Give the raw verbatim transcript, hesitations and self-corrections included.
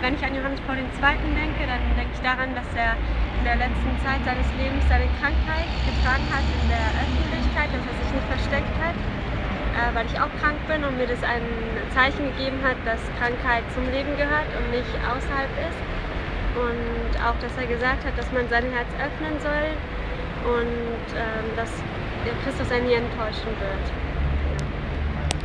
wenn ich an Johannes Paul der Zweite denke, dann denke ich daran, dass er in der letzten Zeit seines Lebens seine Krankheit getragen hat in der Öffentlichkeit, dass er sich nicht versteckt hat, äh, weil ich auch krank bin und mir das ein Zeichen gegeben hat, dass Krankheit zum Leben gehört und nicht außerhalb ist. Und auch, dass er gesagt hat, dass man sein Herz öffnen soll und ähm, dass Christus einen nie enttäuschen wird.